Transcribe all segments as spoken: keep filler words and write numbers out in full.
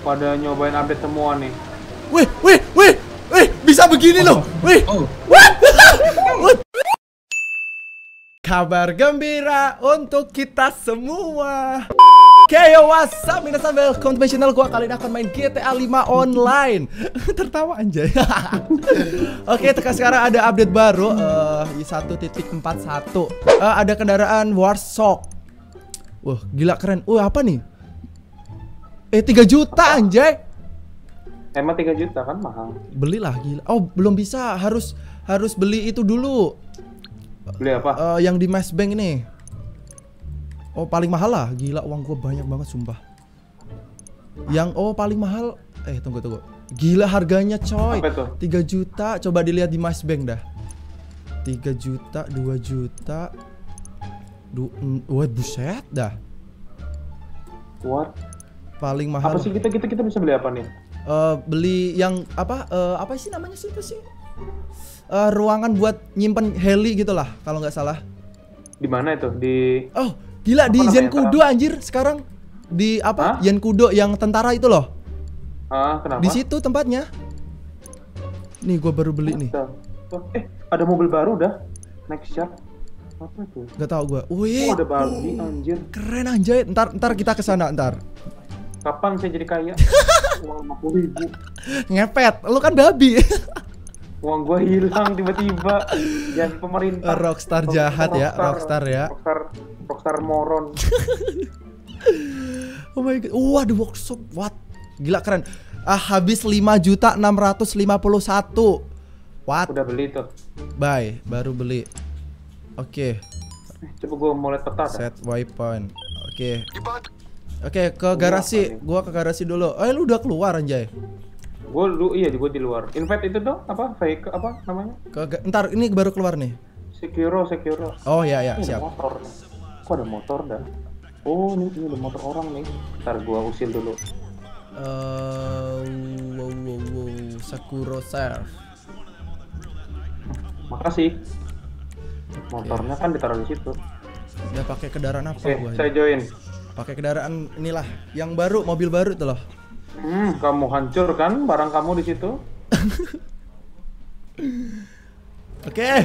pada nyobain update semua nih. Wih, wih, wih, wih, bisa begini loh. Wih, what? What? Kabar gembira untuk kita semua. Oke, yo, what's up, minasan, welcome to my channel. Gua kali ini akan main G T A lima online. Tertawa anjay. Oke, sekarang ada update baru uh, i satu titik empat satu. uh, Ada kendaraan Warthog. Wah, gila keren. Wah, apa nih? Eh, tiga juta anjay. Emang tiga juta kan mahal. Belilah, gila. Oh, belum bisa, harus harus beli itu dulu. Beli apa? Uh, yang di Mass Bank ini. Oh, paling mahal lah. Gila, uang gue banyak banget sumpah. Yang oh paling mahal. Eh, tunggu tunggu. Gila harganya coy. tiga juta. Coba dilihat di Mass Bank dah. tiga juta, dua juta. Du Wah, buset dah. What? Paling mahal. Apa sih kita kita kita bisa beli apa nih? Uh, beli yang apa? Uh, apa sih namanya sih itu sih? Uh, ruangan buat nyimpen heli gitu lah, kalau nggak salah. Di mana itu? Di Oh, gila, di Zenkudo anjir sekarang. Di apa? Zenkudo yang tentara itu loh. Ah, kenapa? Di situ tempatnya. Nih, gua baru beli nih. Eh, ada mobil baru dah. Next shop. Apa itu? Gak tau gua. Wih. Oh, ada Barbie anjir. Keren anjay. Ntar ntar kita kesana ntar. Kapan saya jadi kaya? Uang lima puluh ribu. Ngepet, lu kan babi. Uang gua hilang tiba-tiba. Jangan pemerintah. Rockstar jahat ya, rockstar ya. Rockstar, rockstar moron. Oh my god. Wah, the workshop. What? Gila keren. Ah, habis lima juta enam ratus lima puluh satu. What? Udah beli tuh. Bye, baru beli. Oke. Okay. Coba gua mau lihat peta. Set waypoint. Oke. Okay. Oke, okay, ke garasi. Gua ke garasi dulu. Eh, lu udah keluar anjay. Gua lu iya, gua di luar. Invite itu dong, apa? Fake apa namanya? Ke ntar ini baru keluar nih. Securo, Securo. Oh ya ya, ini siap. Ada motor. Kok ada motor dah? Oh, ini ini ada motor orang nih. Ntar gua usil dulu. Eh, uh, wow, wow, wow. Sakura Surf. Makasih. Motornya okay. Kan ditaruh di situ. Ya pakai kendaraan apa okay, gua? Saya join. Pakai kendaraan inilah, yang baru, mobil baru tuh loh. Hmm, kamu hancur kan barang kamu di situ? Oke. Okay.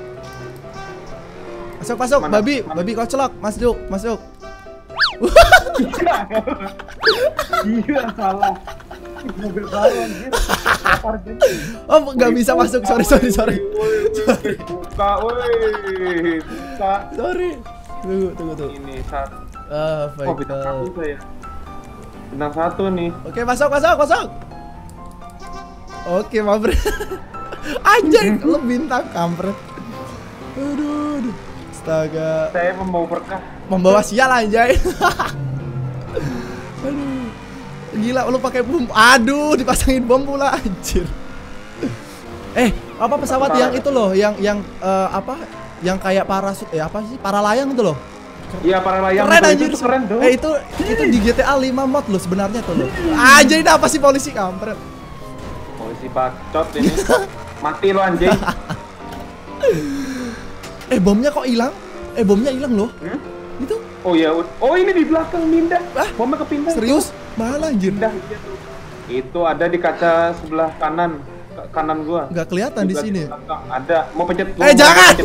Masuk masuk, mana, babi, mana? Babi kocelok, masuk, masuk. Iya salah. Mobil baru anjir. Oh, nggak bisa masuk, sorry sorry sorry. Sorry. Buka, woi. Buka. Sorry. Tunggu tunggu tunggu. Ini satu. Ah, oh, bintang satu saya. Bintang satu nih. Oke, masuk masuk masuk. Oke, mampir. Anjay, lu bintang kampret. Aduh, aduh. Astaga. Saya membawa berkah. Membawa sial anjay. Aduh. Gila, lu pakai bom. Aduh, dipasangin bom pula anjir. Eh, apa pesawat yang itu loh, yang yang uh, apa? Yang kayak parasut, eh apa sih? Paralayang itu loh. Iya, paralayang. Keren anjir. Itu keren tuh. Eh, itu itu di G T A lima mod loh sebenarnya tuh loh. Anjir, ini apa sih polisi kampret? Polisi bacot ini. Mati lo anjing. Eh, bomnya kok hilang? Eh, bomnya hilang loh. Hmm? Itu. Oh ya, oh ini di belakang pindah. Ah, bomnya kepindah. Serius? Mana anjir? Pindah. Itu ada di kaca sebelah kanan. Kanan gua. Nggak kelihatan di, di sini. Ada. Mau pencet. Eh, jangan.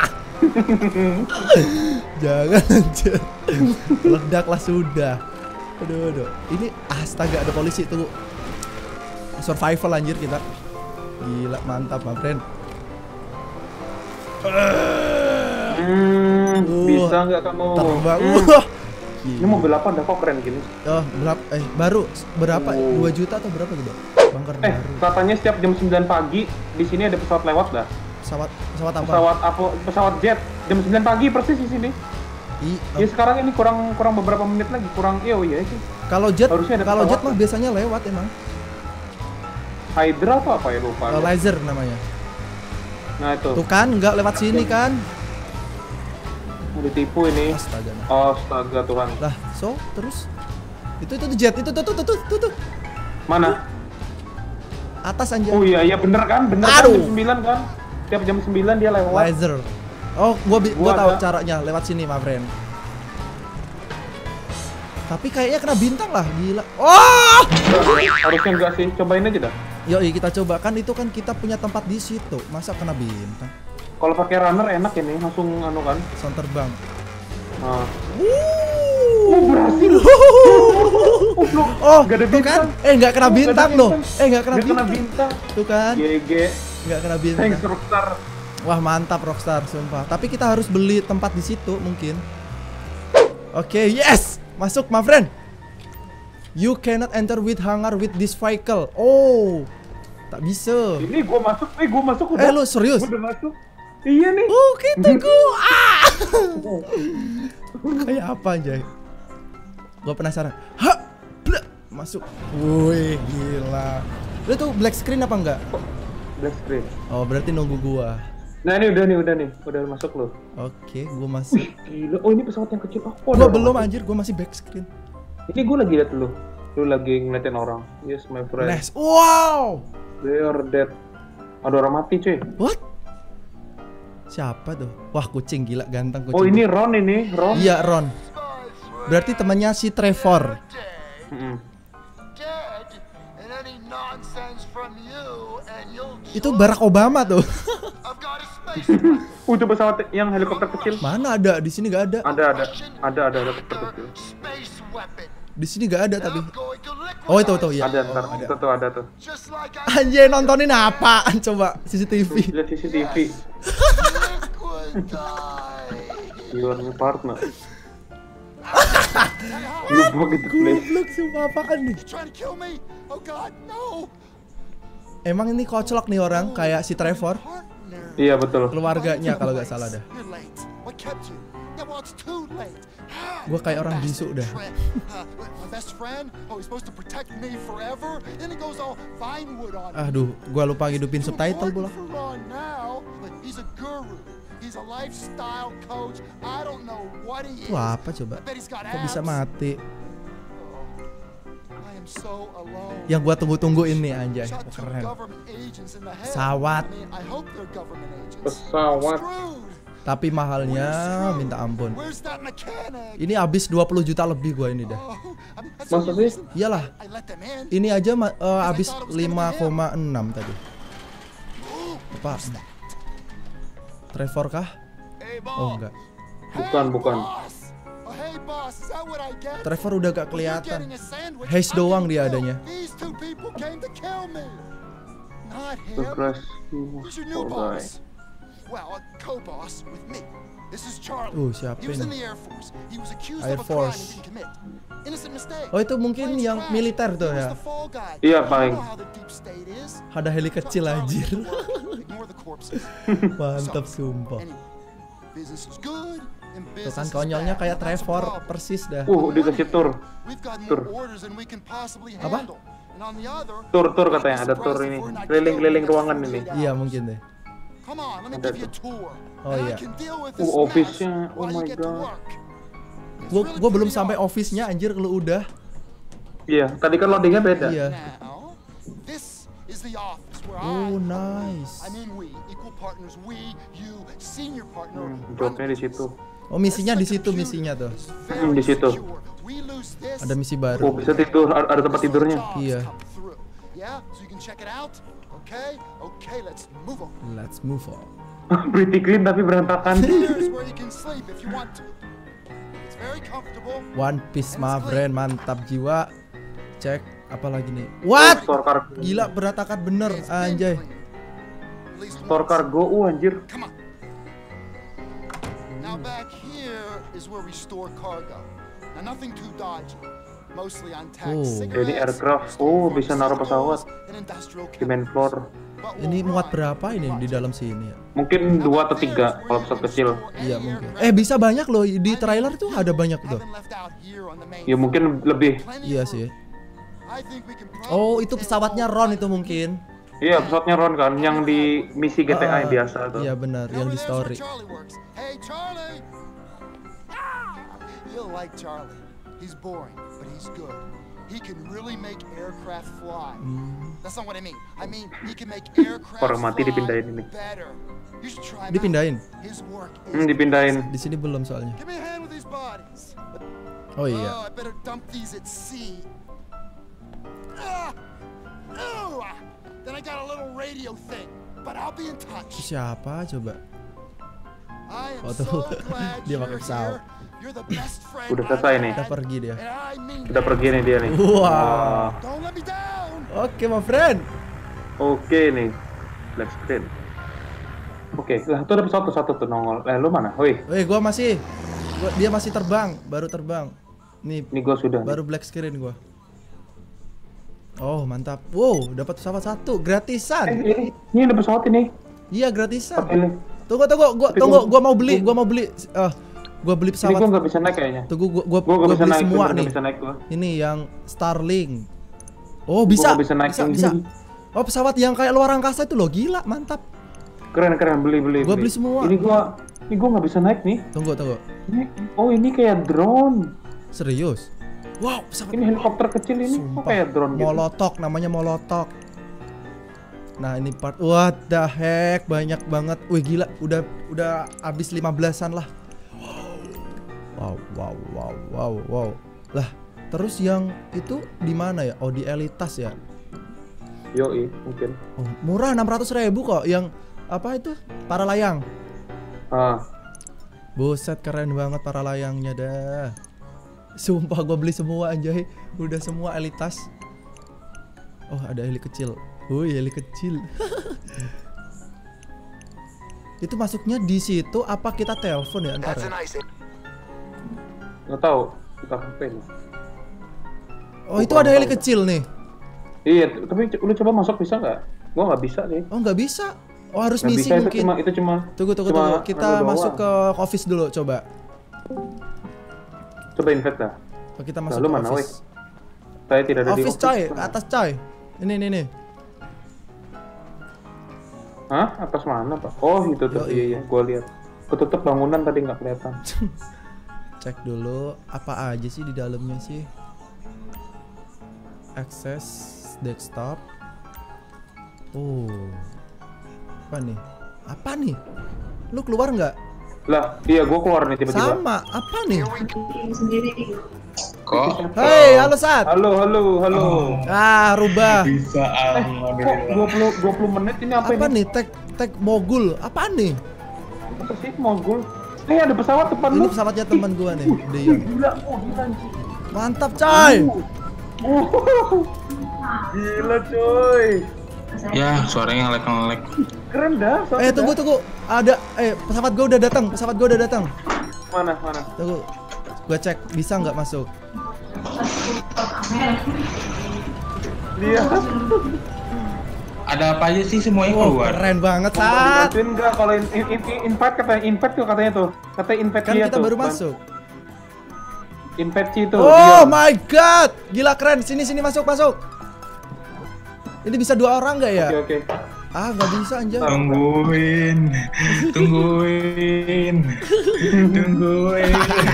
Jangan anjir. Ledaklah sudah. Aduh, aduh. Ini astaga ada polisi tuh. Survival anjir kita. Gila, mantap, my friend. Hmm, uh, bisa nggak kamu? Terbang. Hmm. Wah. Ini mobil apa dah kok keren gini? Oh, berapa? Eh, baru berapa? Oh. dua juta atau berapa gitu? Bangker eh, baru. Katanya setiap jam sembilan pagi di sini ada pesawat lewat dah. Pesawat pesawat apa? Pesawat apa? Pesawat jet jam sembilan pagi persis di sini. I, oh. Ya sekarang ini kurang kurang beberapa menit lagi, kurang iya oh iya sih. Kalau jet kalau jet mah biasanya lewat emang. Hydra apa apa ya lupa. Uh, laser namanya. Nah itu. Tuh kan nggak lewat sini kan? Ditipu ini. Astaga. Oh, astaga Tuhan. Lah, so terus itu itu tuh jet itu tuh tuh tuh tuh tuh. Mana? Atas anjir. Oh iya iya bener kan? Bener kan jam sembilan kan? Tiap jam sembilan dia lewat. Laser. Oh, gua gua, gua tahu caranya lewat sini, my friend. Tapi kayaknya kena bintang lah, gila. Oh! Harusnya enggak sih, cobain aja dah. Yoi, kita coba, kan itu kan kita punya tempat di situ. Masa kena bintang? Kalau pakai runner enak ini, langsung anu kan. Sound terbang. Nah. Oh, berhasil. Oh, gak ada bintang. Kan? Eh, nggak kena bintang loh. Eh, nggak kena, kena bintang. Tuh kan? G G. Nggak kena bintang. Thanks Rockstar. Wah, mantap Rockstar, sumpah. Tapi kita harus beli tempat di situ mungkin. Oke, okay, yes. Masuk, my friend. You cannot enter with hangar with this vehicle. Oh, tak bisa. Ini gua masuk, eh gua masuk udah. Eh, lu serius? Gua udah masuk. Iya nih. Oh, kita gua. Ah. Kayak apa Jay? Gua penasaran. Ha, blak. Masuk. Wih, gila. Lu tuh black screen apa enggak? Black screen. Oh, berarti nunggu gua. Nah, ini udah nih, udah nih. Udah masuk lo. Oke, gua masuk. Wih, gila. Oh, ini pesawat yang kecil. Oh, gua belum anjir, gua masih back screen. Ini gua lagi liat lu. Lu lagi ngeliatin orang. Yes, my friend. Nice. Wow. They are dead. Ada orang mati, cuy. What? Siapa tuh? Wah, kucing gila, ganteng kucing. Oh, ini Ron ini, Ron. Iya, Ron. Berarti temannya si Trevor. Mm-hmm. Itu Barack Obama tuh. Uh, itu pesawat yang helikopter kecil. Mana ada? Di sini gak ada. Ada, ada. Ada, ada helikopter kecil. Di sini gak ada tapi. Oh, itu tuh ya. Ada, ntar. Oh, ada. Itu tuh ada tuh. Anjay, nontonin apaan coba? C C T V. Lihat C C T V. You are my partner. You begitu please. Goblok, sumpah apaan nih? Emang ini koclok nih orang kayak si Trevor. Iya betul. Keluarganya kalau gak salah dah. Gue kayak orang bisu dah. Aduh, gue lupa ngidupin subtitle pula. Wah, apa coba? Kok bisa mati? Yang gua tunggu-tunggu ini anjay, oh, keren. Pesawat. Pesawat. Tapi mahalnya minta ampun. Ini habis dua puluh juta lebih gua ini dah. Masa sih? Iyalah. Ini aja uh, habis lima koma enam tadi. Apa? Trevor kah? Oh enggak. Bukan, bukan. Trevor udah gak kelihatan. Haze doang dia adanya. The crash. Uh, siapa ini? Air Force. Oh, itu mungkin yang militer tuh ya? Iya, paling. Ada heli kecil anjir. Mantap sumpah. Tuh kan konyolnya kayak Trevor persis dah. Uh, dikasih tour. Tour. Apa? Tour, tour katanya, ada tour ini. Keliling-keliling ruangan ini. Iya, mungkin deh. Ada tuh. Oh iya. Uh, office-nya. Oh my god. Gua gua belum sampai office-nya anjir kalau udah. Iya, tadi kan loadingnya beda. Iya. Oh, nice. Hmm, jobnya di situ. Oh, misinya di situ misinya tuh. Hmm, di situ. Ada misi baru. Oh, bisa tidur, ada tempat tidurnya. Iya. Let's move on. Pretty clean tapi berantakan. One Piece my friend, mantap jiwa. Cek apa lagi nih? What? Gila berantakan bener anjay. Store kargo, uh anjir. Oh, ini aircraft. Oh, bisa naruh pesawat di main floor. Ini muat berapa ini di dalam sini ya? Mungkin dua atau tiga kalau pesawat kecil. Iya mungkin. Eh bisa banyak loh di trailer tuh ada banyak tuh. Ya mungkin lebih. Iya sih. Oh itu pesawatnya Ron itu mungkin. Iya pesawatnya Ron kan, yang di misi G T A yang biasa tuh. Iya benar, yang di story. He's boring, but he's good. He can really make aircraft fly. Hmm. That's not what I mean. I mean, he can make aircraft Orang mati dipindahin ini. better. You should try Dipindahin? his work Hmm, dipindahin. Di sini belum soalnya. Give me a hand with these bodies. Oh iya. Oh, I better dump these at sea. Ah! Ooh! Then I got a little radio thing, but I'll be in touch. Siapa coba? I am Oh tuh, so glad dia you're pakai pesawat. here. You're the best friend Udah selesai I've nih. Udah had, pergi dia. and I mean Udah pergi nih dia nih. Wah. Don't let me down. Oke, my friend. Oke nih. Black screen. Oke, lah itu ada pesawat tuh satu tuh nongol. Eh, lu mana? Wih, Weh, gua masih gua, dia masih terbang, baru terbang. Nih, ini gua sudah. baru black screen gua. Oh, mantap. Wow, dapat pesawat satu Eh, gratisan. ini, ini ada pesawat ini. Iya, gratisan. Pakai ini. Tunggu, tunggu, gua Tapi tunggu, gua- gua mau beli, gua mau beli eh gua beli Ini pesawat. gua nggak bisa naik kayaknya. Tunggu, gua gua, Gua nggak gua bisa beli naik. semua gua nggak nih. bisa naik gua. Ini yang Starlink. Oh, bisa. nggak bisa naik bisa, yang bisa. ini. Oh, pesawat yang kayak luar angkasa itu loh, gila, mantap. Keren keren beli beli. Gua beli semua. Ini gua ini gua nggak bisa naik nih. Tunggu, tunggu. Ini, oh ini kayak drone. Serius? Wow, pesawat Ini helikopter kecil ini. Kok Sumpah. kayak drone gitu? Molotok, namanya Molotok. Nah, ini part what the heck, banyak banget. Wih, gila, udah udah habis lima belasan lah. Wow, wow, wow, wow, wow. Lah, terus yang itu di mana ya? Oh, di Elitas ya. Yoi, mungkin. Oh, murah enam ratus ribu kok yang apa itu? Para layang. Ah, Buset, keren banget para layangnya dah. Sumpah gua beli semua anjay. Udah semua Elitas. Oh, ada heli kecil. Wih, heli kecil. Itu masuknya di situ apa kita telepon ya antar ya? nggak tahu. Kita campaign. Oh, itu ada heli kecil nih. Iya, tapi c- lu coba masuk bisa nggak? Gua nggak bisa nih. Oh, nggak bisa. Oh, harus Nggak misi bisa, itu mungkin. cuma itu cuma. Tunggu, tunggu, cuma tunggu. Kita anu masuk doang. ke office dulu coba. Coba invite dah. Oh, kita Nah, masuk lu ke mana, office. Saya tidak ada di Office coy, atas coy. Ini, ini, ini. Hah? Atas mana, Pak? Oh, itu tuh. Yoi. Iya, iya, gua lihat. Ketutup bangunan tadi nggak kelihatan. Cek dulu apa aja sih di dalamnya sih. Access desktop. Oh. Apa nih? Apa nih? Lu keluar nggak? Lah, iya gua keluar nih tiba-tiba. Sama. Apa nih? Kok Hei, halo Sat. Halo, halo, halo. Ah, rubah. bisa Eh, kok dua puluh dua puluh menit ini apa, Apa ini? nih? Tag tag mogul. Apa nih? Apa sih mogul? Eh, ada pesawat depan Ini lu. pesawatnya teman gua nih, Wih, Deon. gila, oh gila anjing. Mantap, coy. Oh, gila coy. ya suaranya ngelek-ngelek. Keren dah. pesawat Eh, tunggu dah. tunggu. Ada eh pesawat gua udah datang. Pesawat gua udah datang. Mana, mana? Tunggu. Gua cek bisa nggak masuk. Lihat. Ada apa aja sih semuanya Wow, keluar? keren banget, Sat. Bantuin nggak kalau in, in, in, invite katanya invite tuh katanya tuh. Katanya invite Kan dia kita tuh. baru Ban- masuk. Invite Ci itu. Oh dia. my god, gila keren. Sini sini masuk masuk. Ini bisa dua orang nggak ya? Oke, oke. Ah, nggak bisa anjay. Tungguin, tungguin, tungguin.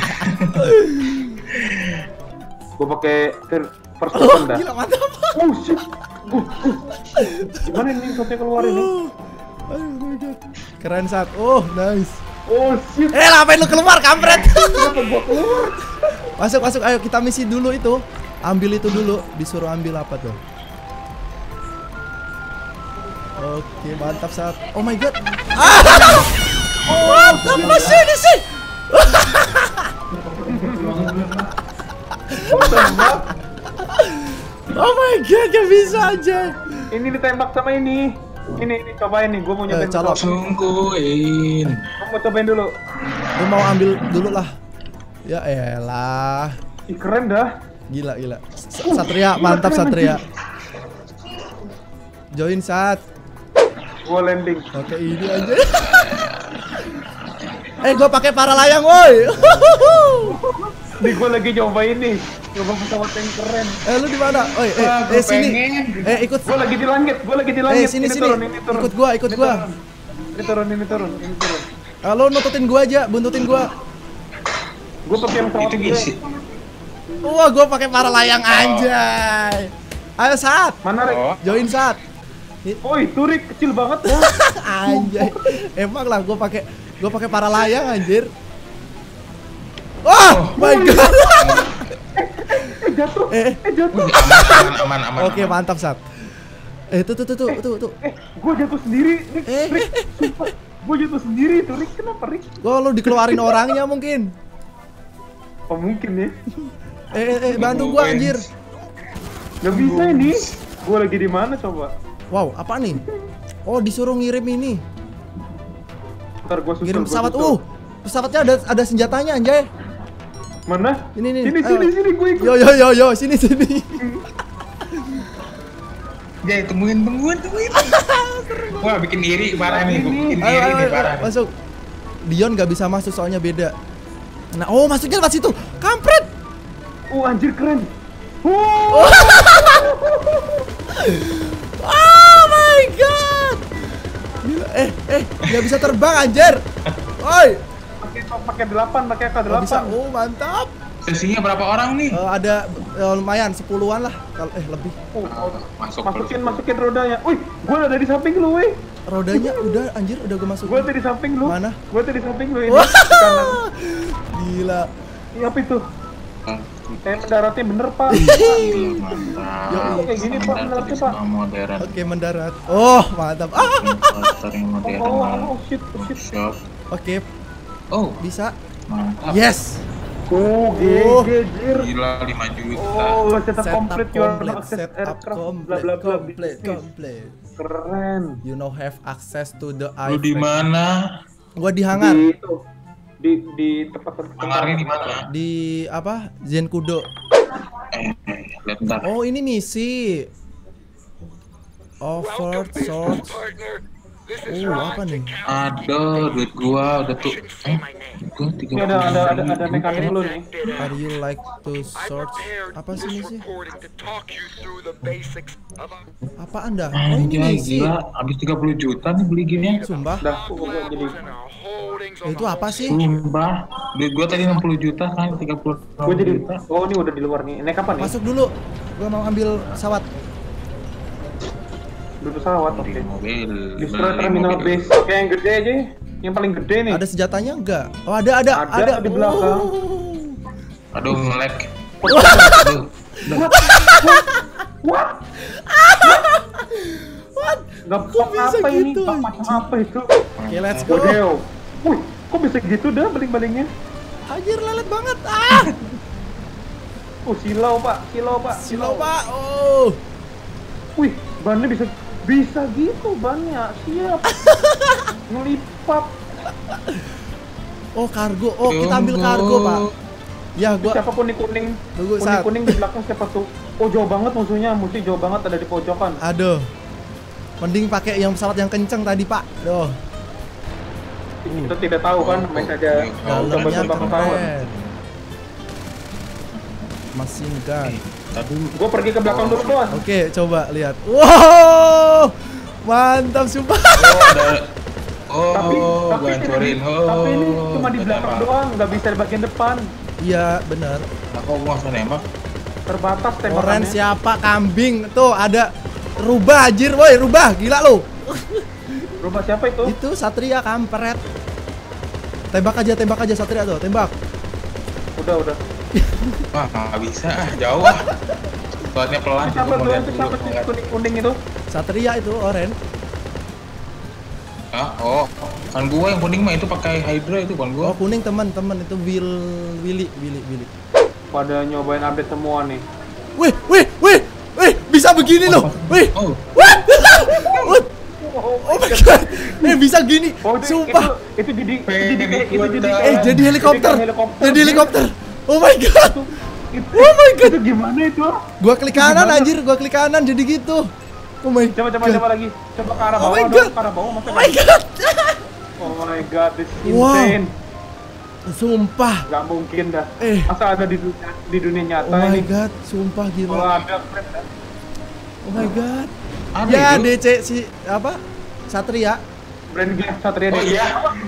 Gua pakai fir- first Oh, person dah. gila mantap. Oh shit. Uh, uh. Gimana ini shotnya keluar ini? Aduh, my god. Keren Sat. Oh, nice. Oh shit. Eh, ngapain lu keluar, kampret? Kenapa gua keluar? Masuk masuk, ayo kita misi dulu itu. Ambil itu dulu. Disuruh ambil apa tuh? Oke, mantap Sat. Oh my god. Ah! What the machine is it? Oh my god, gak bisa aja. Ini ditembak sama ini. Ini, ini cobain nih. Gua mau nyobain. Eh, colok. Tungguin. Gua mau cobain dulu. Gue mau ambil dulu lah. Ya elah. Ih, keren dah. Gila gila. S- Satria, mantap Satria. Join Sat. Gua landing. Oke, ini aja. Eh, gue pakai para layang, woi. Nih gua lagi nyobain nih. Coba pesawat yang keren. Eh, lu di mana? Oi, eh, Wah, gua eh sini. pengen. Eh, ikut. Gua lagi di langit. Gua lagi di langit. Eh, sini ini sini. turun, ini turun. Ikut gua, ikut Ini gua. turun. Ini turun, ini turun, ini turun. Ah, lu nututin gua aja, buntutin gua. Gua pakai yang pesawat Itu gede. gisi. Wah, gua pakai para layang anjay. Ayo Sat, Mana, Rek? Oh, join Sat. Oh, itu Rik kecil banget ya. Anjay. Emang lah gua pakai gua pakai para layang anjir. Oh, my god. jatuh. Eh, Eh jatuh. Wih, aman, aman, aman, aman. Oke, aman. mantap, Sat. Eh, tuh tuh tuh tuh tuh tuh. Eh, gua jatuh sendiri. Rick, Eh, Rick, sumpah. Gua jatuh sendiri itu, Rick. Kenapa, Rick? Oh, lu dikeluarin orangnya mungkin. Oh, mungkin ya. Eh, eh, eh bantu gua anjir. Gak bisa ini. Gua lagi di mana coba? Wow, apa nih? Oh, disuruh ngirim ini. Ntar gua susul. Ngirim gua pesawat. susul. Uh, pesawatnya ada ada senjatanya, anjay. Mana? Ini nih. Sini, ayo. sini, sini, gue ikut. Yo yo yo yo, sini sini. Jay, tungguin, tungguin, tungguin. Wah, bikin iri parah nih, gua bikin Ayo, iri ayo, nih ayo, parah. nih. masuk. Dion nggak bisa masuk soalnya beda. Nah, oh masuknya lewat situ. Kampret. Oh, anjir keren. Oh, Oh my god. Gila, eh eh nggak bisa terbang anjir. Oi. pakai pakai delapan, pakai K Nggak bisa. delapan. Oh mantap. Sesinya berapa orang nih? Eh, ada eh, lumayan sepuluhan lah kalau eh lebih. Oh, oh. Masuk, Masukin, masuk. masukin rodanya. Wih, gua ada di samping lu, weh. Rodanya udah anjir udah gue masukin. Gua ada di samping lu. Mana? Gua ada di samping lu ini. Wah. Di kanan. Gila. Ini apa itu? Eh, mendaratnya bener, Pak. Mantap. Yo, kayak gini, Pak, Standar mendaratnya, semua Pak. modern. Oke mendarat. Oh mantap. Ah, Infrastruktur yang modern. Oh, oh, oh, shit, oh, shit. Workshop. oke Oh, bisa. mantap. Yes. Oh, G Oh. G, jir. Gila lima juta. Oh, setup Setup complete, your complete, access setup aircraft, bla complete, bla bla. complete, bisnis. complete. Keren. You know have access to the Lu di mana? Gua di hangar. Di itu. Di di tempat tempat. Hangarnya di mana? Di apa? Zenkudo. Eh, eh, lihat ntar. Oh ini misi. Offer source. Oh apa nih? Aduh, duit gua udah tuh. Eh, gua tiga Ini ada ada ada ada mekanik lu nih. Are you like to search? Apa sih misi? Apa anda? Oh ini Anjay, misi. gila, habis tiga puluh juta nih beli gini. Sumpah. Dah, gua gua jadi Eh, itu apa sih? Sumpah, duit gua tadi enam puluh juta kan tiga puluh gua jadi juta. oh ini udah di luar nih. Naik kapan nih? Masuk dulu. Gua mau ambil pesawat. Duduk pesawat, oke. Beli mobil. Destroy beli terminal mobil. base. Oke, yang gede aja. Yang paling gede nih. Ada senjatanya enggak? Oh ada ada Ada, ada di belakang. Oh. Aduh, nge-lag. Aduh. What? What? What? Gak Kok bisa apa ini? gitu, Gak macam apa itu? Oke, let's go. Godeo. Wih, kok bisa gitu dah baling-balingnya? Anjir lelet banget. Ah. Oh, silau, Pak. Silau, Pak. Silau, Pak. Oh. Wih, bannya bisa bisa gitu bannya. Siap. Ngelipat. Oh, kargo. Oh, kita ambil kargo, Pak. Ya, gua Siapa kuning-kuning? Tunggu, saat. Kuning-kuning di belakang siapa tuh? Oh, jauh banget musuhnya. Musuh jauh banget ada di pojokan. Aduh. Mending pakai yang pesawat yang kenceng tadi, Pak. Duh. Kita tidak tahu kan, main saja Dalamnya coba-coba pesawat. keren. Machine gun. Tadi Gue pergi ke belakang dulu doang. Oke, coba lihat. Wow. Mantap sumpah. oh, ada Oh, Tapi tapi, gua ini, hancurin. Oh, tapi ini cuma di belakang tembak. doang, nggak bisa di bagian depan. Iya, benar. Aku mau langsung nembak. Terbatas Oren tembakannya. siapa kambing? Tuh ada rubah anjir, woi, rubah gila lu. Rumah siapa itu? Itu Satria kampret. Tembak aja, tembak aja Satria tuh, tembak. Udah udah. Wah, nggak bisa ah, jauh ah. Soalnya pelan, Siapa gua mau tuh? lihat Itu dulu. siapa sih kuning kuning itu? Satria itu Oren. Ah, oh, kan gua yang kuning mah itu pakai Hydra itu kan Oh, gua. kuning teman-teman itu Will Willy, Willy, Willy. Pada nyobain update semua nih. Wih, wih, wih, wih, bisa begini loh. Wih. Oh, What? What? Oh my god. Eh bisa gini. Oh, itu, Sumpah. Itu, itu jadi itu jadi itu jadi Eh jadi helikopter. helikopter. Jadi helikopter. Oh my god. Itu, Oh my god. Itu gimana itu? Gua klik kanan Gimana? anjir, gua klik kanan jadi gitu. Oh my Coba coba god. coba lagi. Coba ke arah Oh bawah my dong, God. ke arah bawah masa Oh my god. Oh my god, this is Wow. insane. Sumpah. Gak mungkin dah. Eh. Masa ada di dunia, di dunia nyata Oh my ini. god, sumpah Kalau gila. ada keren dah. Oh my god. ada Ya itu? D C si apa? Satria. Brand game Satria Oh D C. iya.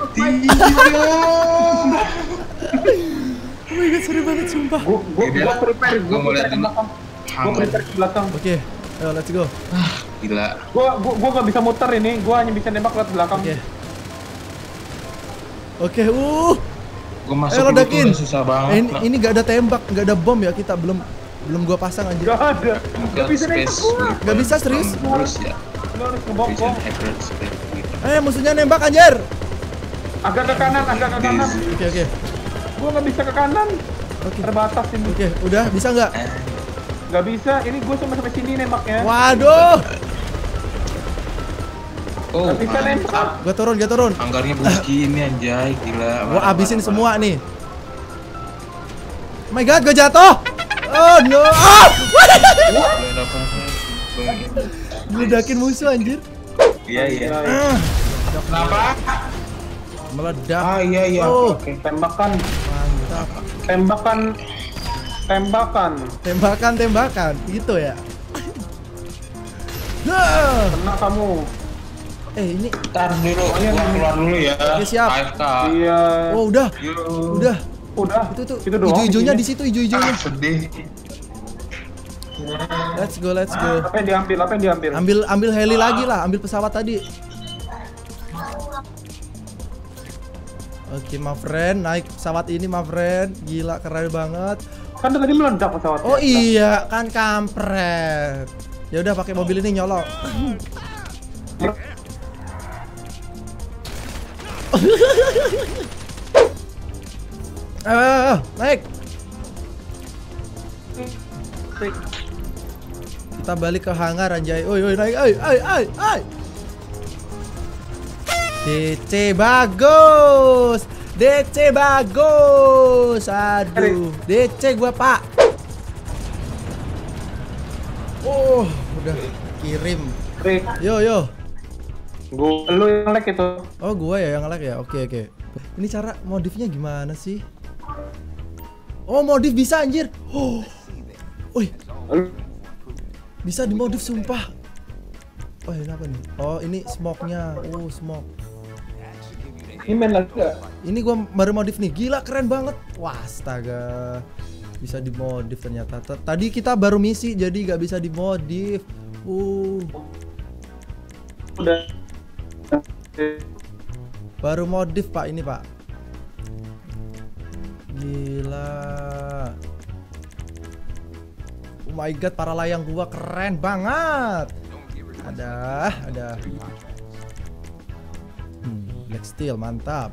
Oh my god, seru banget sumpah. Gua gua Gila. gua prepare, Gua gua mau prepare lihat ke dulu. belakang. Gua Hangat. prepare ke belakang. Oke, ayo let's go. Gila. Gua gua gua gak bisa muter ini. Gua hanya bisa nembak lewat belakang. Oke. Oke, uh. Gua masuk Ayo dulu tuh ledakin. udah susah banget. Eh, ini, Nah. ini gak ada tembak, gak ada bom ya kita belum. Belum gua pasang anjir. Gak ada. Gak bisa nembak gua. Gak bisa serius? Terus ya. Lo harus ngebokong. Eh musuhnya nembak anjir. Agak ke kanan, agak ke kanan. Oke oke. Gua nggak bisa ke kanan. Oke. Terbatas ini. Oke, udah bisa nggak? Nggak bisa. Ini gua cuma sampai sini nembaknya. Waduh. Oh, Nggak bisa nembak. Gua turun, gua turun. Anggarnya begini anjay, gila. Gua abisin semua nih. Oh my god, gua jatuh. Oh no. Ah! Diledakin musuh anjir. Iya iya. Ah, Kenapa? meledak. Ah iya iya. Oh, Oke. Tembakan, mantap. tembakan, tembakan. Tembakan, tembakan. Gitu ya. Nah. Kena kamu. Eh, ini Ntar dulu, gua keluar dulu ya. Oke, siap. A F K. Iya. oh udah. Yuk. Udah. Udah. Itu tuh. Itu doang. Ijo-ijonya isinya. di situ, ijo-ijonya. Ah, sedih. Let's go, let's go. Apa yang diambil? Apa yang diambil? Ambil ambil heli lagi lah, ambil pesawat tadi. Oke, my friend, naik pesawat ini, my friend. Gila, keren banget. Kan tadi meledak pesawatnya. Oh iya, kan kampret. Ya udah pakai mobil ini nyolok. Ah, naik. Kita balik ke hangar anjay. Oi, oi, naik. Ai, ai, ai, ai. D C bagus. D C bagus. Aduh, D C gua, Pak. Oh, udah kirim. Rick, Yo, yo. gua lu yang like itu. Oh, gua ya yang nge-lag ya. Oke, oke. Ini cara modifnya gimana sih? Oh, modif bisa anjir. Oh. Wih, bisa dimodif sumpah. Oh, ini apa nih? Oh, ini smoke-nya. Oh, smoke. Ini main lagi gak? Ini gua baru modif nih. Gila, keren banget. Wah, astaga. Bisa dimodif ternyata. T- Tadi kita baru misi jadi gak bisa dimodif. Uh, Udah. baru modif, Pak, ini, Pak. Gila. Oh my god, para layang gua keren banget. Ada, ada. Hmm, Black Steel, mantap.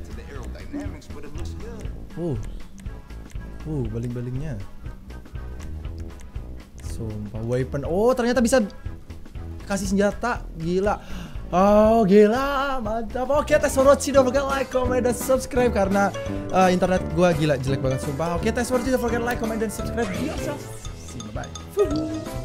Uh. Uh, baling-balingnya. Sumpah, weapon. Oh, ternyata bisa kasih senjata. Gila. Oh, gila, mantap. Oke, thanks for watching. Don't forget like, comment, dan subscribe karena uh, internet gua gila jelek banget sumpah. Oke, thanks for watching. Don't forget like, comment, dan subscribe. See you, bye.